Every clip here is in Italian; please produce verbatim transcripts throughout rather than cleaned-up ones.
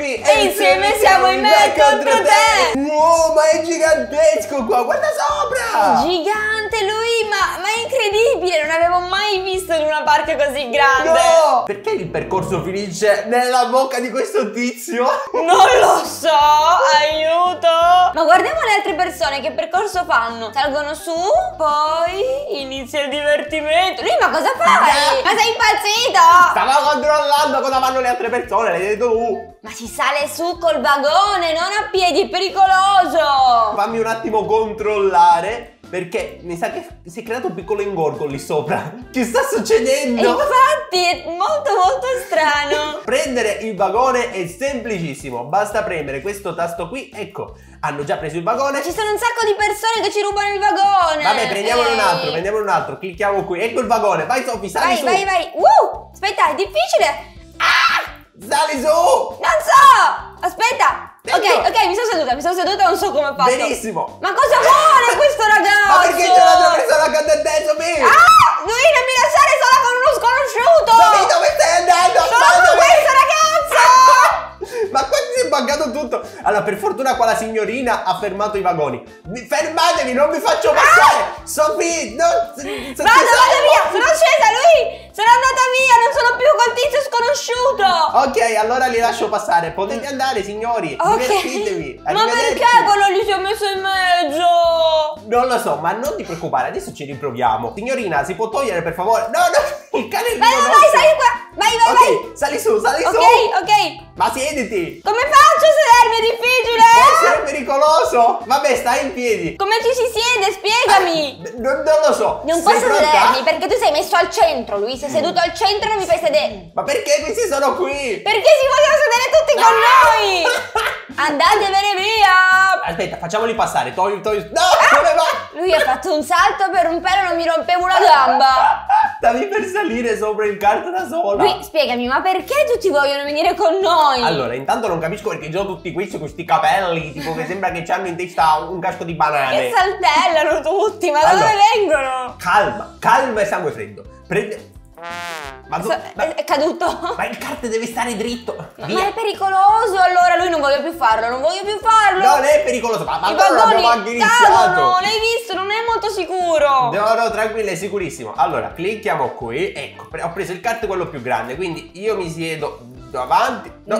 Sophie e insieme siamo in me contro te. Wow, ma è gigantesco qua, guarda sopra. È gigante lui, ma, ma è incredibile, non avevo mai visto in una barca così grande. No, perché il percorso finisce nella bocca di questo tizio? Non lo so, aiuto. Ma guardiamo le altre persone, che percorso fanno? Salgono su, poi inizia il divertimento. Lui, ma cosa fai? Ma sei impazzito? Stavo controllando cosa fanno le altre persone, l'hai detto tu. Ma si sale su col vagone, non a piedi, è pericoloso. Fammi un attimo controllare, perché mi sa che si è creato un piccolo ingorgo lì sopra. Che sta succedendo? E infatti è molto molto strano. Prendere il vagone è semplicissimo, basta premere questo tasto qui, ecco, hanno già preso il vagone. Ci sono un sacco di persone che ci rubano il vagone. Vabbè, prendiamone un altro, Ehi. prendiamone un altro, clicchiamo qui, ecco il vagone, vai Sophie, sali Vai, su. vai, vai. Uh, aspetta, è difficile. Ah! Sali su! Non so! Aspetta! Ecco. Ok, ok, mi sono seduta, mi sono seduta, non so come ho fatto. Benissimo! Ma cosa vuole questo ragazzo? Ma perché c'è un'altra persona accanto a te, Sophie? Ah! Lui non mi lasciare sola con uno sconosciuto! Sophie, dove stai andando? Sono con questo ragazzo! Ma qua si è buggato tutto. Allora, per fortuna qua la signorina ha fermato i vagoni. Fermatevi, non vi faccio passare. Ah! Sophie, no, vado, vado via, sono scesa, lui! Sono andata via, non sono più col tizio sconosciuto! Ok, allora li lascio passare. Potete andare, signori. Ok. Divertitevi. Ma perché quello lì si è messo in mezzo? Non lo so, ma non ti preoccupare, adesso ci riproviamo. Signorina, si può togliere per favore? No, no, il cane è Vai, vai, vai, sali qua! Vai, vai, Ok, vai! sali su, sali Ok, su. ok! Ma siediti. Come faccio a sedermi? È difficile! Può essere pericoloso. Vabbè, stai in piedi. Come ci si siede? Spiegami! Non, non lo so. Non Sei posso pronta? sedermi perché tu sei messo al centro, lui sei seduto al centro e non mi fai sedere. Ma perché questi sono qui? Perché si vogliono sedere tutti con noi? Andatevene via! Aspetta, facciamoli passare. Togli, togli. No, come va? Lui ha fatto un salto, per un pelo non mi rompevo una gamba. Stavi per salire sopra il kart da sola. Lui, spiegami, ma perché tutti vogliono venire con noi? Allora, intanto non capisco perché sono tutti questi con questi capelli, tipo che sembra che hanno in testa un casco di banane. Che saltellano tutti, ma da Allora, dove vengono? Calma, calma e sangue freddo. Prende... Ma, do... ma... È, è caduto. ma il kart deve stare dritto. Via. Ma è pericoloso, allora lui non voglio più farlo, non voglio più farlo. Non è pericoloso, ma, ma I ancora non abbiamo anche vagoni iniziato. cadono, l'hai visto, non è molto sicuro. No, no, tranquillo, è sicurissimo. Allora, clicchiamo qui. Ecco, pre- ho preso il kart quello più grande, quindi io mi siedo davanti. No,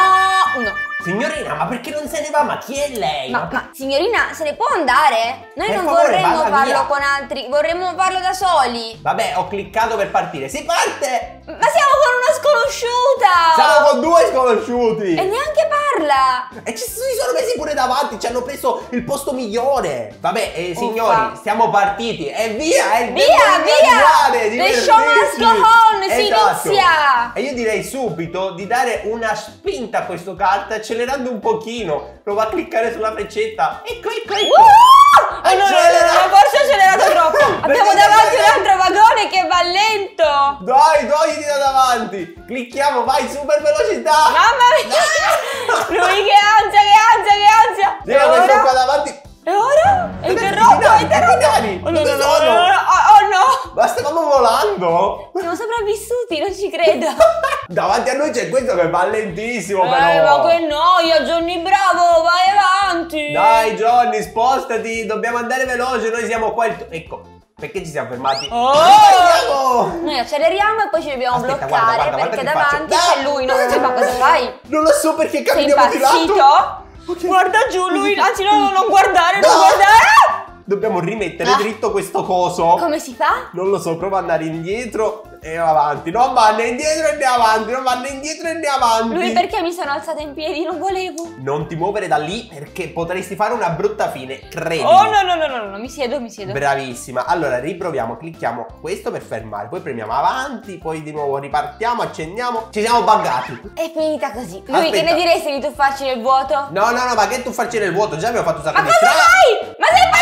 no. Signorina, ma perché non se ne va? Ma chi è lei? Ma, ma signorina, se ne può andare? Noi Per non favore, vorremmo vada farlo via. con altri, vorremmo farlo da soli. Vabbè, ho cliccato per partire. Si parte! Ma siamo con una sconosciuta! Siamo con due sconosciuti! E neanche parla! E ci si sono messi pure davanti, ci hanno preso il posto migliore. Vabbè, eh, Uffa. signori, siamo partiti. E via, è il Via, tempo di via! andare, The show must divertirsi. go on, si Esatto. inizia! E io direi subito di dare una spinta a questo kart accelerando un pochino. Prova a cliccare sulla freccetta. Ecco, ecco, ecco. Uh! Oh, no, no, Accelera. no, no, forse ho accelerato troppo! Abbiamo Perché davanti un accelera? altro vagone che va lento! Dai, togliti da davanti. Clicchiamo, vai, super velocità. Mamma mia! Lui che ansia, che ansia, che ansia! Io ho messo qua davanti. E ora? È Dov'è interrotto, i è interrotto! binari? Oh no, no, Dove no, sono? no, no, no, oh, oh no! Ma stavamo volando. Siamo sopravvissuti, non ci credo! Davanti a noi c'è questo che va lentissimo, Eh, però. ma che noia, Johnny Bravo, vai avanti! Dai, Johnny, spostati. Dobbiamo andare veloce. Noi siamo qua. Il... Ecco, perché ci siamo fermati? Oh! Andiamo! Noi acceleriamo e poi ci dobbiamo Aspetta, bloccare guarda, guarda, perché guarda che davanti faccio. c'è lui, non so ma cosa fai? Non lo so perché Sei camminiamo di lato. impazzito? Ok. Guarda giù lui, anzi no, no, non guardare, No! non guardare! Dobbiamo rimettere Ah. dritto questo coso. Come si fa? Non lo so, prova ad andare indietro e avanti. Non va né indietro né avanti. Non va né indietro né avanti. Lui perché mi sono alzata in piedi, non volevo. Non ti muovere da lì perché potresti fare una brutta fine, credimi. Oh no no no no no, mi siedo, mi siedo. Bravissima. Allora riproviamo, clicchiamo questo per fermare, poi premiamo avanti, poi di nuovo ripartiamo, accendiamo. Ci siamo buggati. È finita così. Lui Aspetta. che ne diresti di tuffarci nel vuoto? No, no, no, ma che tu farci nel vuoto? Già abbiamo fatto un sacco Ma di cosa strada. fai? Ma sei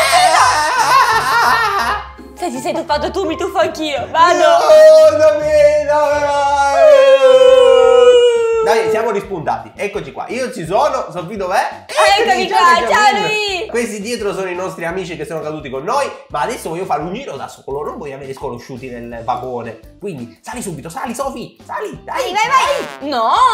impazzito? Se ti sei tuffato tu, mi tuffo anch'io. Vado. No, dove, dove vai? Dai, siamo rispuntati. Eccoci qua. Io ci sono. Sophie dov'è? Eccomi qua, ciao Lui. Questi dietro sono i nostri amici che sono caduti con noi. Ma adesso voglio fare un giro da solo. Non voglio avere sconosciuti nel vagone. Quindi sali subito, sali Sophie. Sali, dai. Vai, vai, vai. No.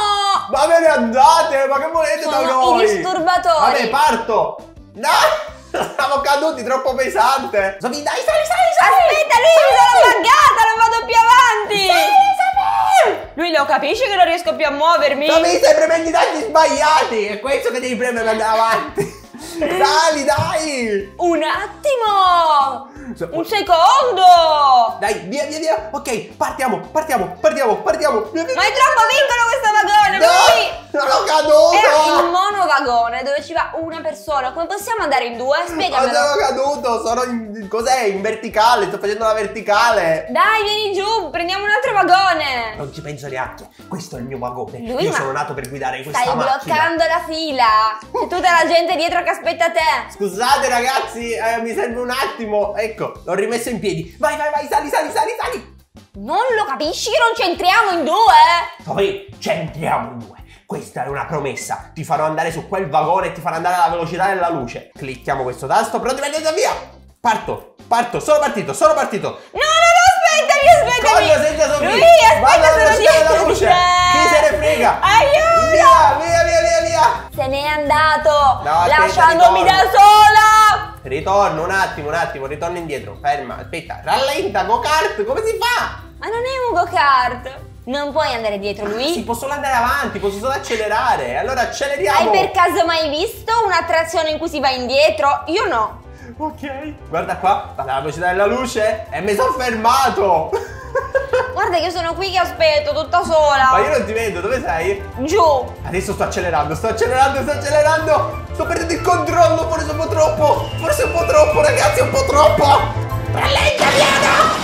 Ma ve ne andate? Ma che volete da Sono noi? i disturbatori. Vabbè, parto. No! Siamo caduti, troppo pesante. Sofì, dai, sali, sali, sali. Aspetta, lui mi sono buggata, non vado più avanti. Sali, sali. Lui lo capisce che non riesco più a muovermi. Sofì, stai premendo i tasti sbagliati. È questo che devi premere per andare avanti. Dai, dai. Un attimo. Un secondo. Dai, via, via, via. Ok, partiamo, partiamo, partiamo, partiamo. Via, via. Ma è troppo piccolo questo vagone. No, Lui sono caduto. era il monovagone dove ci va una persona. Come possiamo andare in due? Ma Spiegamelo. sono caduto, sono in... cos'è? In verticale, sto facendo la verticale. Dai, vieni giù, prendiamo un altro vagone. Non ci penso neanche, questo è il mio vagone. Lui, Io ma sono nato per guidare questa stai macchina. bloccando la fila. C'è tutta la gente dietro che aspetta te. Scusate ragazzi, eh, mi serve un attimo. Ecco, l'ho rimesso in piedi. Vai, vai, vai, sali, sali, sali, sali. Non lo capisci che non c'entriamo in due? Poi c'entriamo in due. Questa è una promessa. Ti farò andare su quel vagone e ti farò andare alla velocità della luce. Clicchiamo questo tasto, pronti per andare via. Parto, parto, sono partito, sono partito. No, no, no, aspettami, aspettami. Corro senza Sofì. Lui, Vado aspetta, alla sono velocità della dietro di luce. te. Chi se ne frega? Aiuto. Via, via, via, via, via. Se n'è andato, No, aspetta, lasciandomi ritorno. da sola. Ritorno un attimo, un attimo, ritorno indietro. Ferma, aspetta, rallenta, go-kart, come si fa? Ma non è un go-kart. Non puoi andare dietro lui? Sì, posso solo andare avanti, posso solo accelerare. Allora acceleriamo. Hai per caso mai visto un'attrazione in cui si va indietro? Io no. Ok. Guarda qua, vado alla velocità della luce e mi sono fermato. Guarda che io sono qui che aspetto tutta sola. Ma io non ti vedo, dove sei? Giù. Adesso sto accelerando, sto accelerando, sto accelerando. Sto perdendo il controllo, forse un po' troppo. Forse un po' troppo, ragazzi, un po' troppo. Rallenta, piano.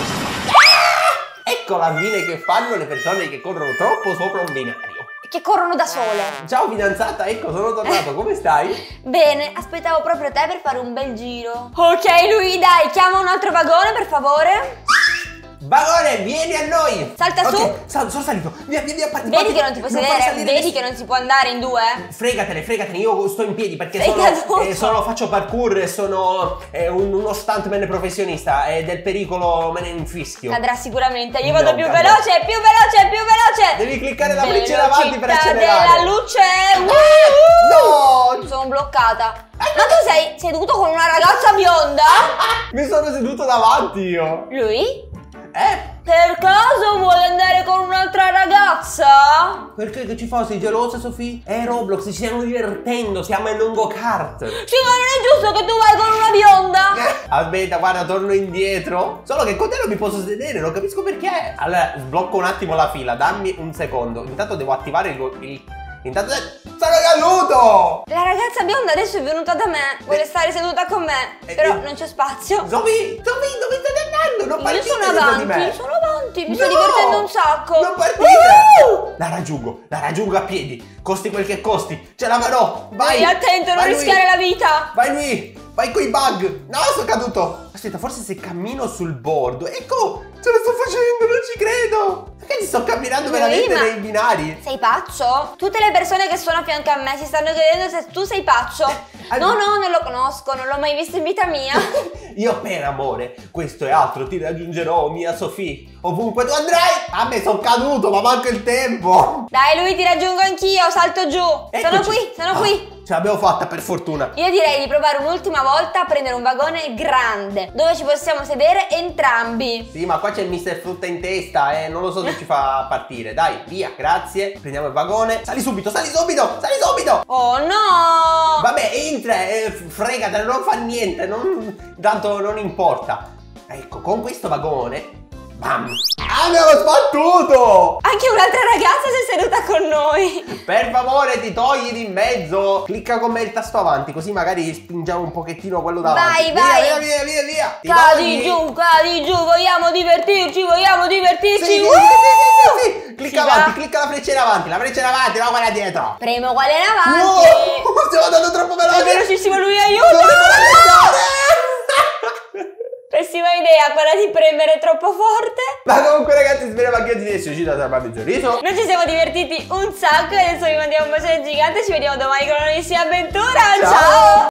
Ecco la fine che fanno le persone che corrono troppo sopra un binario. Che corrono da sole. Ciao fidanzata, ecco sono tornato, come stai? Bene, aspettavo proprio te per fare un bel giro. Ok, lui, dai, chiama un altro vagone, per favore. Vagone, vieni a noi! Salta Ok, su. sal- sono salito. Via, via, via, parti, Vedi parti. che non ti puoi fai sedere, salire vedi nessuno. che non si può andare in due. Fregatene, fregatene, io sto in piedi perché Sei sono, caduto. eh, sono faccio parkour e sono eh, un- uno stuntman professionista e del pericolo me ne infischio. Cadrà sicuramente, io Non vado più cadrà. veloce, più veloce, più veloce. Devi cliccare la freccia in avanti per Velocità accelerare. della luce. No! Uh! Sono bloccata. Ma tu sei seduto con una ragazza bionda? Mi sono seduto davanti io. Lui? Eh? Per caso vuole andare con un'altra ragazza? Perché che ci fa? Sei gelosa, Sofì? È Roblox, ci stiamo divertendo, siamo in un go-kart. Sì, ma non è giusto che tu vai con una bionda. Aspetta, guarda, torno indietro. Solo che con te non mi posso sedere, non capisco perché. Allora, sblocco un attimo la fila, dammi un secondo. Intanto devo attivare il... go- il... Intanto... Sono caduto! La ragazza bionda adesso è venuta da me. Vuole stare seduta con me. Eh, Però eh. non c'è spazio. Sofì, Sofì, dove state andando? Non Io partite sono senza di avanti, me. sono avanti. Mi No! sto divertendo un sacco. Non partite! Uh! La raggiungo, la raggiungo a piedi. Costi quel che costi. Ce la farò. Vai! Vai attento, non vai lui. rischiare la vita. Vai lui! Vai coi bug! No, sono caduto! Aspetta, forse se cammino sul bordo. Ecco! Ce la sto facendo, non ci credo! Perché ci sto camminando Lui, veramente ma- nei binari? Sei pazzo? Tutte le persone che sono a fianco a me si stanno chiedendo se tu sei pazzo. Ah, No, no, non lo conosco, non l'ho mai visto in vita mia. Io per amore, questo e altro, ti raggiungerò, mia Sofì. Ovunque tu andrai! A me sono caduto, ma manca il tempo! Dai, lui, ti raggiungo anch'io, salto giù. Sono Eccoci. qui, sono Ah, qui. Ce l'abbiamo fatta, per fortuna. Io direi di provare un'ultima volta a prendere un vagone grande, dove ci possiamo sedere entrambi. Sì, ma qua c'è il mister Frutta in testa, eh. Non lo so se ci fa partire. Dai, via, grazie. Prendiamo il vagone. Sali subito, sali subito, sali subito! Oh no! Vabbè, entra, eh, fregatene, non fa niente, non, tanto non importa. Ecco, con questo vagone, bam! Abbiamo sbattuto! Anche un'altra ragazza si è seduta con noi. Per favore, ti togli di in mezzo. Clicca con me il tasto avanti, così magari spingiamo un pochettino quello davanti. Vai, via, vai. Via, via, via, via. Ti Cadi togli. giù, cadi giù, vogliamo divertirci, vogliamo divertirci. Sì, sì, Uh! sì, sì, sì, sì. Clicca Si avanti, va. clicca la freccia in avanti, la freccia in avanti, no quella dietro. Premo quale in No, avanti. stiamo andando troppo È veloci. velocissimo, lui Dove aiuta. devo Pessima idea quella di premere troppo forte. Ma comunque ragazzi, speriamo anche di essere usciti da salvarvi il sorriso. Noi ci siamo divertiti un sacco e adesso vi mandiamo un bacione gigante. Ci vediamo domani con una nuovissima avventura. Ciao. Ciao.